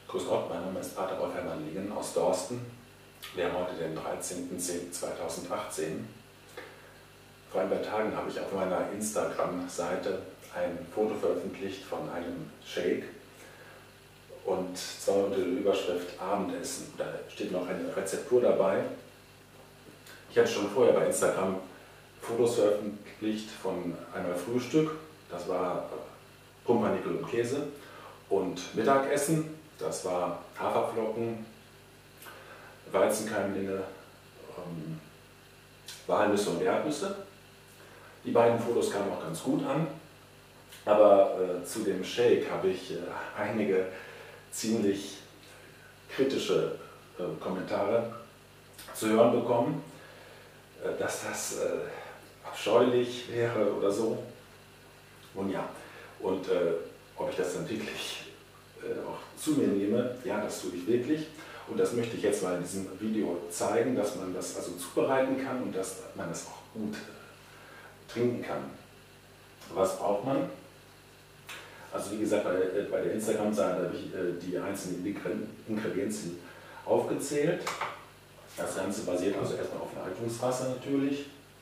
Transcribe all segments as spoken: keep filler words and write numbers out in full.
Grüß Gott, mein Name ist Pater Rolf Hermann Lingen aus Dorsten. Wir haben heute den dreizehnten zehnten zweitausendachtzehn. Vor ein paar Tagen habe ich auf meiner Instagram-Seite ein Foto veröffentlicht von einem Shake und zwar unter der Überschrift Abendessen. Da steht noch eine Rezeptur dabei. Ich hatte schon vorher bei Instagram Fotos veröffentlicht von einmal Frühstück, das war Pumpernickel und Käse, und Mittagessen, das war Haferflocken, Weizenkeimlinge, ähm, Walnüsse und Erdnüsse. Die beiden Fotos kamen auch ganz gut an, aber äh, zu dem Shake habe ich äh, einige ziemlich kritische äh, Kommentare zu hören bekommen, äh, dass das äh, abscheulich wäre oder so. Nun ja, und äh, ob ich das dann wirklich äh, auch zu mir nehme, ja, das tue ich wirklich. Und das möchte ich jetzt mal in diesem Video zeigen, dass man das also zubereiten kann und dass man das auch gut äh, trinken kann. Was braucht man? Also wie gesagt, bei, äh, bei der Instagram-Seite habe ich äh, die einzelnen Ingredienzien aufgezählt. Das Ganze basiert also erstmal auf Leitungswasser natürlich.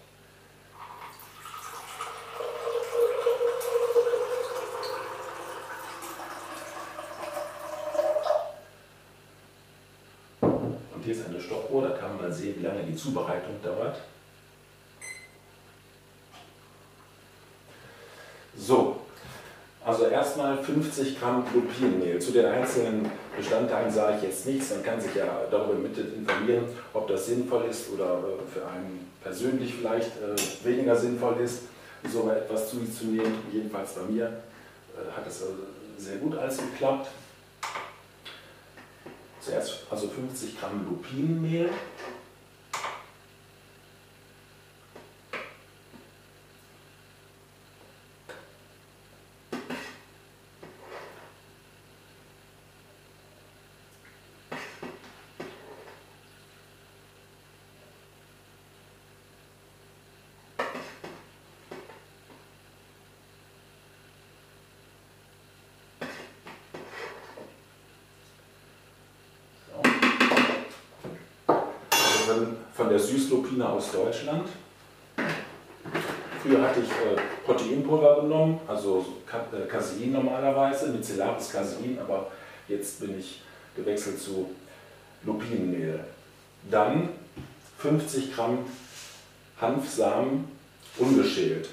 Hier ist eine Stoppuhr, da kann man mal sehen, wie lange die Zubereitung dauert. So, also erstmal fünfzig Gramm Lupinenmehl. Zu den einzelnen Bestandteilen sage ich jetzt nichts, man kann sich ja darüber mit informieren, ob das sinnvoll ist oder für einen persönlich vielleicht weniger sinnvoll ist, so etwas zu sich zu nehmen. Jedenfalls bei mir hat es sehr gut alles geklappt. Zuerst also fünfzig Gramm Lupinenmehl. Von der Süßlupine aus Deutschland. Früher hatte ich äh, Proteinpulver genommen, also äh, Casein normalerweise, micellaris Casein, aber jetzt bin ich gewechselt zu Lupinenmehl. Dann fünfzig Gramm Hanfsamen ungeschält.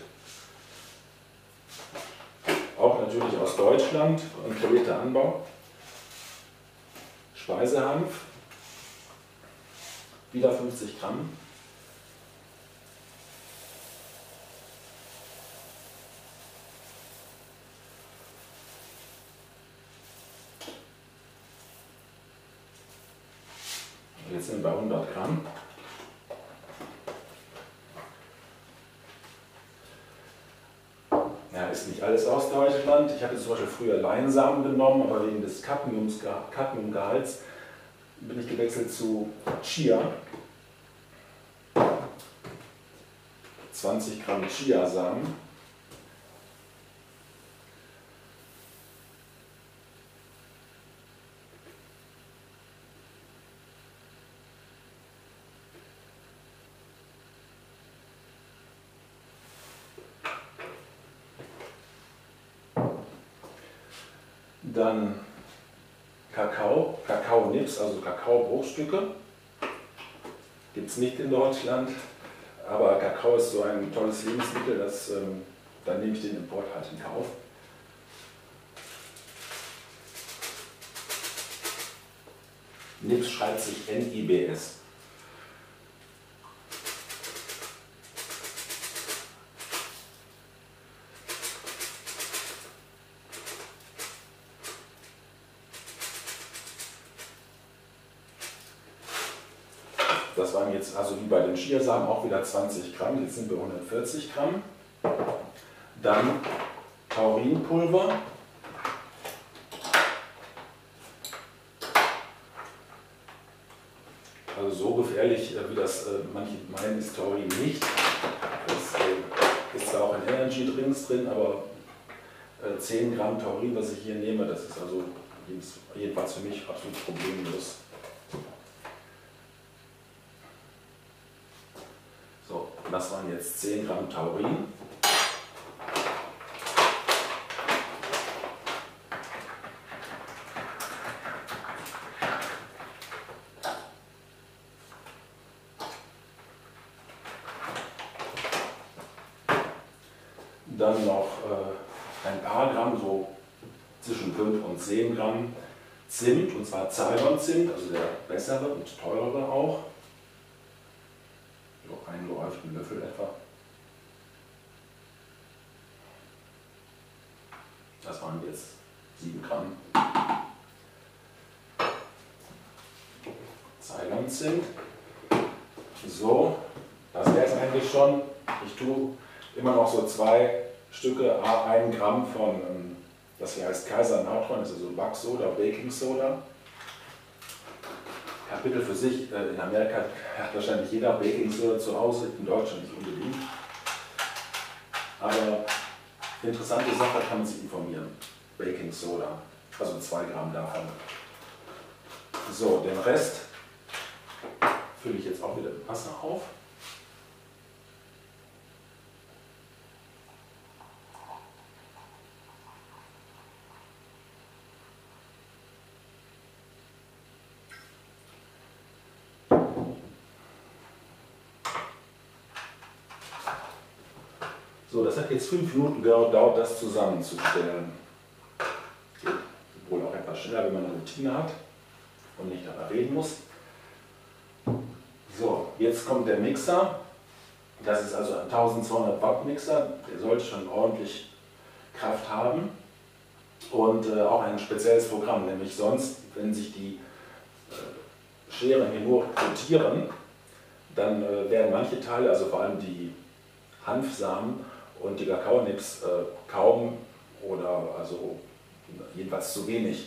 Auch natürlich aus Deutschland, kontrollierter Anbau. Speisehanf. Wieder fünfzig Gramm. Jetzt sind wir bei hundert Gramm. Ja, ist nicht alles aus Deutschland. Ich hatte zum Beispiel früher Leinsamen genommen, aber wegen des Cadmiums, Cadmiumgehalts bin ich gewechselt zu Chia. zwanzig Gramm Chiasamen. Dann Kakao, Kakao-Nips, also Kakaobruchstücke. Gibt es nicht in Deutschland, aber Kakao ist so ein tolles Lebensmittel, das, ähm, dann nehme ich den Import halt in Kauf. Nips schreibt sich N I B S. Das waren jetzt also wie bei den Chiasamen auch wieder zwanzig Gramm, jetzt sind wir hundertvierzig Gramm. Dann Taurinpulver. Also so gefährlich, wie das manche meinen, ist Taurin nicht. Es ist zwar auch in Energy Drinks drin, aber zehn Gramm Taurin, was ich hier nehme, das ist also jedenfalls für mich absolut problemlos. So, das waren jetzt zehn Gramm Taurin. Dann noch äh, ein paar Gramm, so zwischen fünf und zehn Gramm Zimt, und zwar Ceylon-Zimt, also der bessere und teurere auch. So einen gehäuften Löffel etwa. Das waren jetzt sieben Gramm Ceylon-Zimt. So, das wäre es eigentlich schon. Ich tue immer noch so zwei Stücke, ein Gramm von, das hier heißt Kaiser-Natron, das ist so Backsoda, Baking Soda. Kapitel für sich, in Amerika hat wahrscheinlich jeder Baking Soda zu Hause, in Deutschland nicht unbedingt. Aber interessante Sache, kann man sich informieren. Baking Soda, also zwei Gramm davon. So, den Rest fülle ich jetzt auch wieder mit Wasser auf. So, das hat jetzt fünf Minuten gedauert, das zusammenzustellen. Geht wohl auch etwas schneller, wenn man eine Routine hat und nicht dabei reden muss. So, jetzt kommt der Mixer. Das ist also ein eintausendzweihundert Watt Mixer. Der sollte schon ordentlich Kraft haben. Und äh, auch ein spezielles Programm, nämlich sonst, wenn sich die äh, Scheren hier nur rotieren, dann äh, werden manche Teile, also vor allem die Hanfsamen und die Kakaonips, äh, kaum oder also jedenfalls zu wenig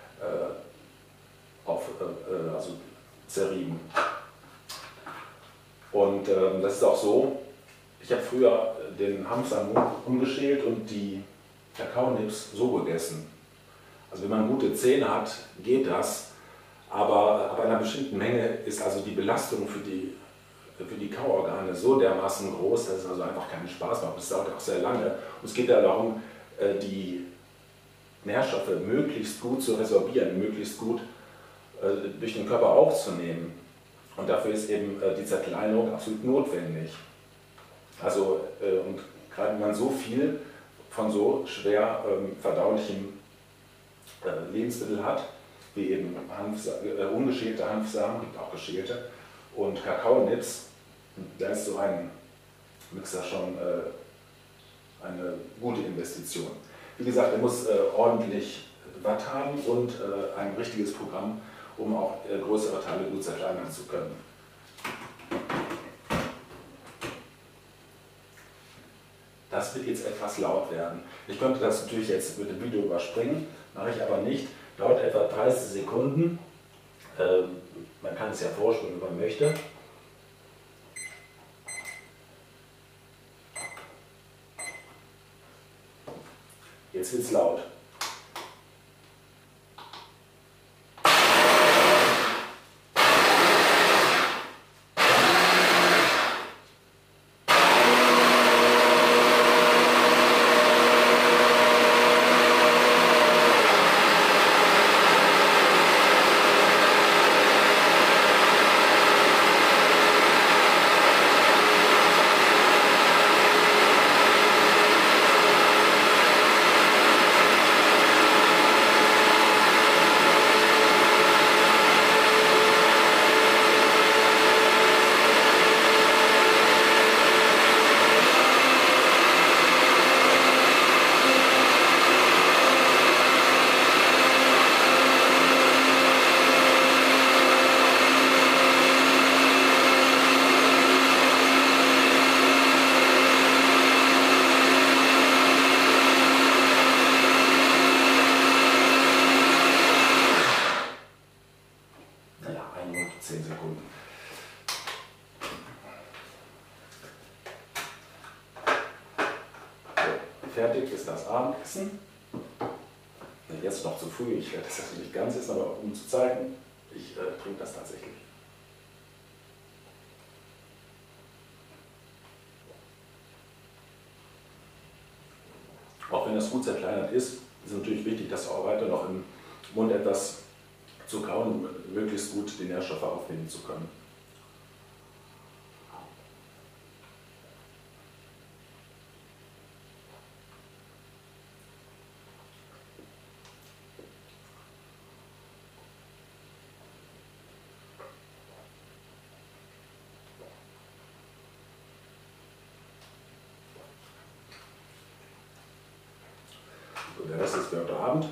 äh, auf, äh, also zerrieben. Und äh, das ist auch so, ich habe früher den Hanfsamen umgeschält und die Kakaonips so gegessen. Also wenn man gute Zähne hat, geht das, aber ab einer bestimmten Menge ist also die Belastung für die, für die Kauorgane so dermaßen groß, dass es also einfach keinen Spaß macht. Das dauert auch sehr lange. Und es geht ja darum, die Nährstoffe möglichst gut zu resorbieren, möglichst gut durch den Körper aufzunehmen. Und dafür ist eben die Zerkleinung absolut notwendig. Also, und gerade wenn man so viel von so schwer ähm, verdaulichem äh, Lebensmittel hat, wie eben Hanf, äh, ungeschälte Hanfsamen, gibt auch geschälte, und Kakaonips, da ist so ein Mixer schon äh, eine gute Investition. Wie gesagt, er muss äh, ordentlich Watt haben und äh, ein richtiges Programm, um auch äh, größere Teile gut zerkleinern zu können. Das wird jetzt etwas laut werden. Ich könnte das natürlich jetzt mit dem Video überspringen, mache ich aber nicht. Dauert etwa dreißig Sekunden. Ähm, man kann es ja vorspulen, wenn man möchte. Jetzt wird es laut. zehn Sekunden. So, fertig ist das Abendessen. Nee, jetzt noch zu früh, ich werde das also nicht ganz essen, aber um zu zeigen, ich äh, trinke das tatsächlich. Auch wenn das gut zerkleinert ist, ist es natürlich wichtig, das auch weiter noch im Mund etwas zu kauen, um möglichst gut die Nährstoffe aufnehmen zu können. So, der Rest ist für heute Abend.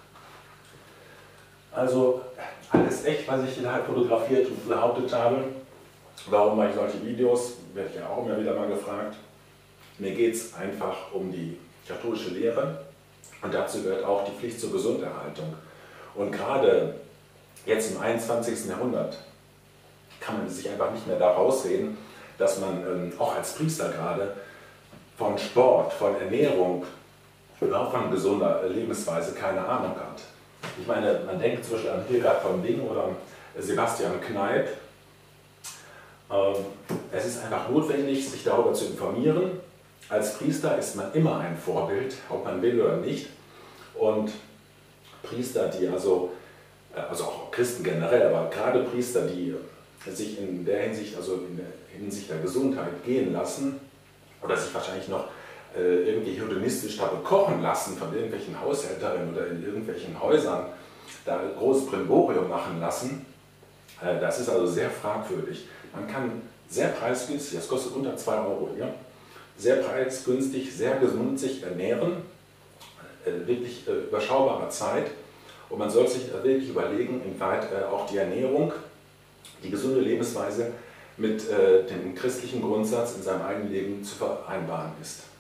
Also alles echt, was ich hier fotografiert und behauptet habe. Warum mache ich solche Videos? Werde ich ja auch immer wieder mal gefragt. Mir geht es einfach um die katholische Lehre und dazu gehört auch die Pflicht zur Gesunderhaltung. Und gerade jetzt im einundzwanzigsten Jahrhundert kann man sich einfach nicht mehr da rausreden, dass man ähm, auch als Priester gerade von Sport, von Ernährung, überhaupt von gesunder Lebensweise keine Ahnung hat. Ich meine, man denkt zum Beispiel an Hildegard von Bingen oder an Sebastian Kneipp. Ähm, es ist einfach notwendig, sich darüber zu informieren. Als Priester ist man immer ein Vorbild, ob man will oder nicht. Und Priester, die also, also auch Christen generell, aber gerade Priester, die sich in der Hinsicht, also in der Hinsicht der Gesundheit gehen lassen oder sich wahrscheinlich noch äh, irgendwie hedonistisch da bekochen lassen von irgendwelchen Haushälterinnen oder in irgendwelchen Häusern, da großes Brimborium machen lassen, äh, das ist also sehr fragwürdig. Man kann sehr preisgünstig, das kostet unter zwei Euro hier, sehr preisgünstig, sehr gesund sich ernähren, äh, wirklich äh, überschaubarer Zeit. Und man soll sich wirklich überlegen, inwieweit äh, auch die Ernährung, die gesunde Lebensweise mit äh, dem christlichen Grundsatz in seinem eigenen Leben zu vereinbaren ist.